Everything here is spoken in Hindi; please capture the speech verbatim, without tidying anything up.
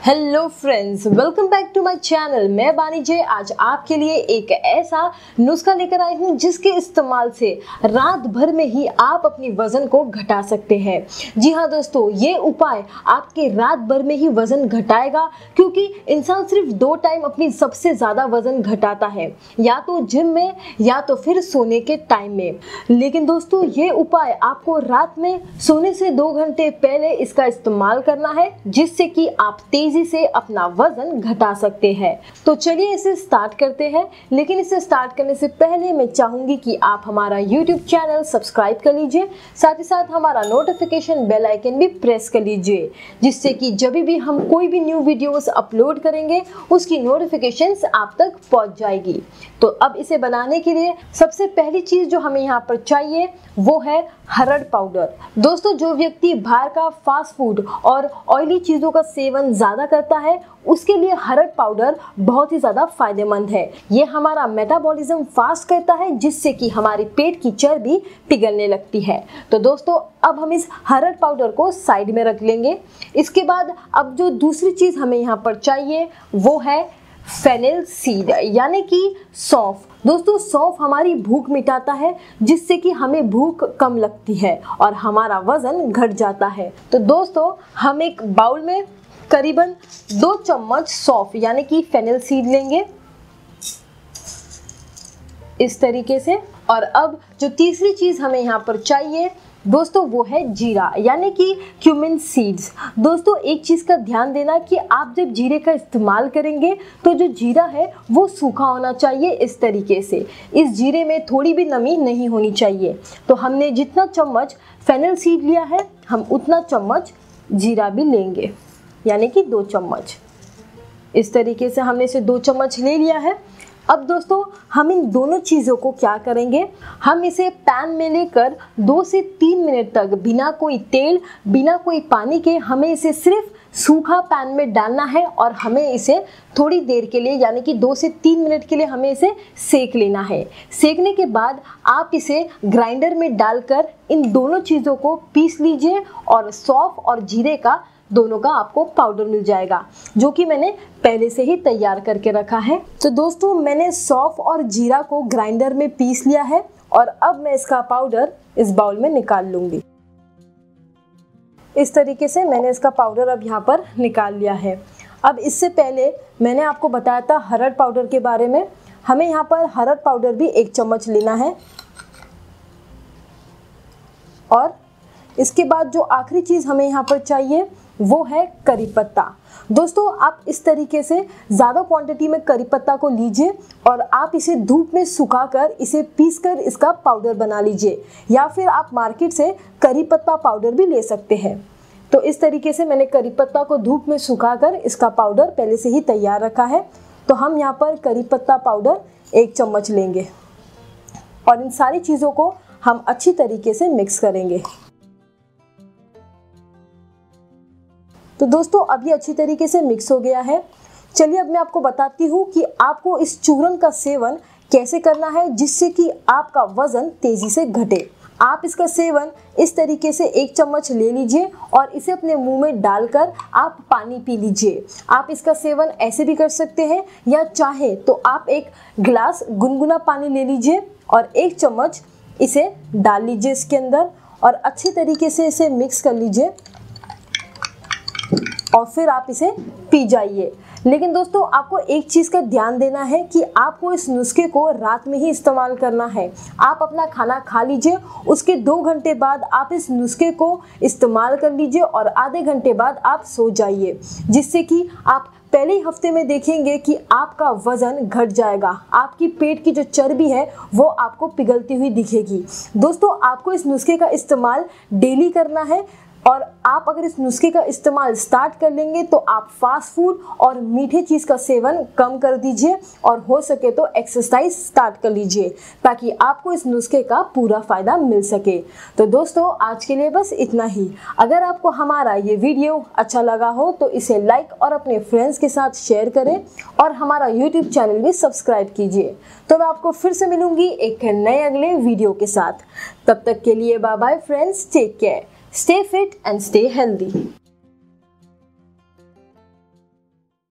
Hello friends, welcome back to my channel. मैं बानी जय आज आपके लिए एक ऐसा नुस्खा लेकर आई हूँ जिसके इस्तेमाल से रात भर में ही आप अपनी वजन को घटा सकते हैं। जी हाँ दोस्तों, ये उपाय आपके रात भर में ही वजन घटाएगा, क्योंकि इंसान सिर्फ दो टाइम अपनी सबसे ज़्यादा वजन घटाता है, या तो जिम में या तो फिर सोने के टाइम में। लेकिन दोस्तों, ये उपाय आपको रात में सोने से दो घंटे पहले इसका इस्तेमाल करना है, जिससे कि आप तेज तेजी से अपना वजन घटा सकते हैं। तो चलिए इसे स्टार्ट करते हैं। लेकिन इसे स्टार्ट करने से पहले मैं चाहूंगी कि आप हमारा यूट्यूब चैनल सब्सक्राइब कर लीजिए, साथ ही साथ हमारा नोटिफिकेशन बेल आइकन भी प्रेस कर लीजिए, जिससे कि जब भी हम कोई भी न्यू वीडियोस अपलोड करेंगे उसकी नोटिफिकेशंस आप तक पहुंच जाएगी। तो अब इसे बनाने के लिए सबसे पहली चीज जो हमें यहाँ पर चाहिए वो है हरड़ पाउडर। दोस्तों, जो व्यक्ति बाहर का फास्ट फूड और ऑयली चीजों का सेवन ज्यादा करता है उसके लिए हरड़ पाउडर बहुत ही ज्यादा फायदेमंद है। ये हमारा मेटाबॉलिज्म फास्ट करता है, जिससे कि हमारी पेट की चर्बी पिघलने लगती है। तो दोस्तों, अब हम इस हरड़ पाउडर को साइड में रख लेंगे। इसके बाद अब जो दूसरी चीज हमें यहाँ पर चाहिए वो है फेनेल सीड, यानी कि सौंफ। दोस्तों, सौंफ हमारी भूख मिटाता है, जिससे कि हमें भूख कम लगती है और हमारा वजन घट जाता है। तो दोस्तों, हम एक बाउल में करीबन दो चम्मच सौंफ यानी कि फेनेल सीड लेंगे इस तरीके से। और अब जो तीसरी चीज हमें यहाँ पर चाहिए दोस्तों वो है जीरा, यानी कि क्यूमिन सीड्स। दोस्तों, एक चीज़ का ध्यान देना कि आप जब जीरे का इस्तेमाल करेंगे तो जो जीरा है वो सूखा होना चाहिए इस तरीके से। इस जीरे में थोड़ी भी नमी नहीं होनी चाहिए। तो हमने जितना चम्मच फेनेल सीड लिया है हम उतना चम्मच जीरा भी लेंगे, यानी कि दो चम्मच। इस तरीके से हमने इसे दो चम्मच ले लिया है। अब दोस्तों, हम इन दोनों चीज़ों को क्या करेंगे, हम इसे पैन में लेकर दो से तीन मिनट तक बिना कोई तेल बिना कोई पानी के हमें इसे सिर्फ सूखा पैन में डालना है और हमें इसे थोड़ी देर के लिए यानी कि दो से तीन मिनट के लिए हमें इसे सेक लेना है। सेकने के बाद आप इसे ग्राइंडर में डालकर इन दोनों चीज़ों को पीस लीजिए और सौंफ और जीरे का दोनों का आपको पाउडर मिल जाएगा, जो कि मैंने पहले से ही तैयार करके रखा है। तो दोस्तों, मैंने सौंफ और जीरा को ग्राइंडर में पीस लिया है और अब मैं इसका पाउडर इस बाउल में निकाल लूंगी। इस तरीके से मैंने इसका पाउडर अब यहाँ पर निकाल लिया है। अब इससे पहले मैंने आपको बताया था हरड़ पाउडर के बारे में। हमें यहाँ पर हरड़ पाउडर भी एक चम्मच लेना है। और इसके बाद जो आखिरी चीज़ हमें यहाँ पर चाहिए वो है करी पत्ता। दोस्तों, आप इस तरीके से ज़्यादा क्वांटिटी में करी पत्ता को लीजिए और आप इसे धूप में सुखाकर इसे पीसकर इसका पाउडर बना लीजिए, या फिर आप मार्केट से करी पत्ता पाउडर भी ले सकते हैं। तो इस तरीके से मैंने करी पत्ता को धूप में सुखाकर इसका पाउडर पहले से ही तैयार रखा है। तो हम यहाँ पर करी पत्ता पाउडर एक चम्मच लेंगे और इन सारी चीज़ों को हम अच्छी तरीके से मिक्स करेंगे। तो दोस्तों, अब ये अच्छी तरीके से मिक्स हो गया है। चलिए अब मैं आपको बताती हूँ कि आपको इस चूर्ण का सेवन कैसे करना है, जिससे कि आपका वजन तेजी से घटे। आप इसका सेवन इस तरीके से एक चम्मच ले लीजिए और इसे अपने मुंह में डालकर आप पानी पी लीजिए। आप इसका सेवन ऐसे भी कर सकते हैं, या चाहे तो आप एक गिलास गुनगुना पानी ले लीजिए और एक चम्मच इसे डाल लीजिए इसके अंदर और अच्छी तरीके से इसे मिक्स कर लीजिए और फिर आप इसे पी जाइए। लेकिन दोस्तों, आपको एक चीज़ का ध्यान देना है कि आपको इस नुस्खे को रात में ही इस्तेमाल करना है। आप अपना खाना खा लीजिए, उसके दो घंटे बाद आप इस नुस्खे को इस्तेमाल कर लीजिए और आधे घंटे बाद आप सो जाइए, जिससे कि आप पहले ही हफ्ते में देखेंगे कि आपका वजन घट जाएगा। आपकी पेट की जो चर्बी है वो आपको पिघलती हुई दिखेगी। दोस्तों, आपको इस नुस्खे का इस्तेमाल डेली करना है और आप अगर इस नुस्खे का इस्तेमाल स्टार्ट कर लेंगे तो आप फास्ट फूड और मीठे चीज़ का सेवन कम कर दीजिए और हो सके तो एक्सरसाइज स्टार्ट कर लीजिए, ताकि आपको इस नुस्खे का पूरा फ़ायदा मिल सके। तो दोस्तों, आज के लिए बस इतना ही। अगर आपको हमारा ये वीडियो अच्छा लगा हो तो इसे लाइक और अपने फ्रेंड्स के साथ शेयर करें और हमारा यूट्यूब चैनल भी सब्सक्राइब कीजिए। तो मैं आपको फिर से मिलूंगी एक नए अगले वीडियो के साथ। तब तक के लिए bye bye friends, take care, stay fit and stay healthy।